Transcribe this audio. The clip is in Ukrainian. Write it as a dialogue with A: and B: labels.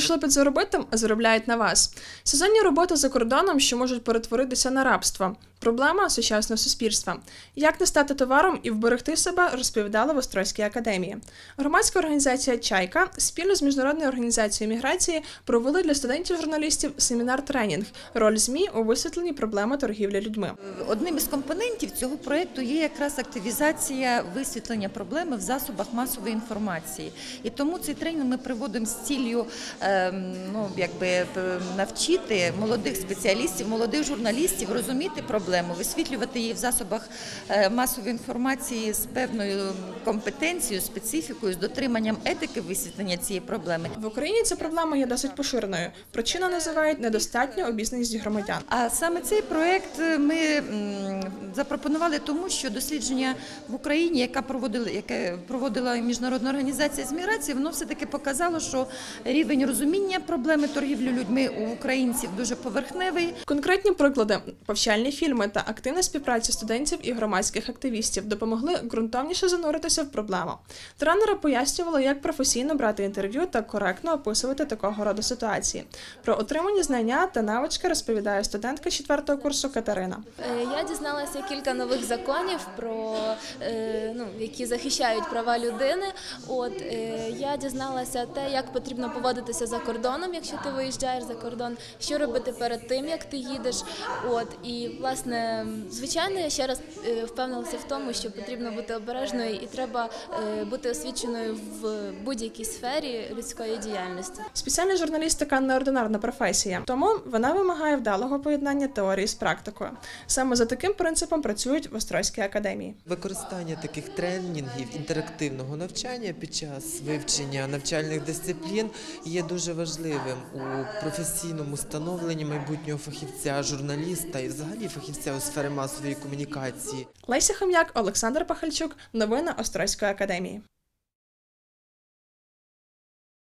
A: прийшли підзаробити, а заробляють на вас. Сезонні роботи за кордоном, що можуть перетворитися на рабство. Проблема сучасного суспільства. Як не стати товаром і вберегти себе, розповідали в Острозькій академії. Громадська організація «Чайка» спільно з Міжнародною організацією міграції провели для студентів-журналістів семінар-тренінг «Роль ЗМІ у висвітленні проблеми торгівлі людьми».
B: Одним із компонентів цього проєкту є якраз активізація висвітлення проблеми в засобах масової інформації. І тому цей тренінг ми проводимо з ціллю навчити молодих спеціалістів, молодих журналістів розуміти проблему, висвітлювати її в засобах масової інформації з певною компетенцією, специфікою, з дотриманням етики висвітлення цієї проблеми.
A: В Україні ця проблема є досить поширеною. Причину називають недостатньо обізнаність громадян.
B: А саме цей проєкт ми запропонували тому, що дослідження в Україні, яке проводила Міжнародна організація з міграції, воно все-таки показало, що рівень розуміння проблеми торгівлі людьми у українців дуже поверхневий.
A: Конкретні приклади, повчальні фільми та активна співпраця студентів і громадських активістів допомогли ґрунтовніше зануритися в проблему. Тренери пояснювали, як професійно брати інтерв'ю та коректно описувати такого роду ситуації. Про отримані знання та навички розповідає студентка 4-го курсу Катерина.
C: Я дізналася кілька нових законів, які захищають права людини. Я дізналася те, як потрібно поводитися за кордоном, якщо ти виїжджаєш за кордон, що робити перед тим, як ти їдеш. І, власне, звичайно, я ще раз впевнилася в тому, що потрібно бути обережною і треба бути освіченою в будь-якій сфері людської діяльності.
A: Спеціальна журналістика – неординарна професія, тому вона вимагає вдалого поєднання теорії з практикою. Саме за таким принципом працюють в Острозькій академії.
D: Використання таких тренінгів, інтерактивного навчання під час вивчення навчальних дисциплін є дуже важливим у професійному становленні майбутнього фахівця, журналіста і взагалі фахівця у сфері масової комунікації.
A: Леся Хом'як, Олександр Пахальчук. Новини Острозької академії.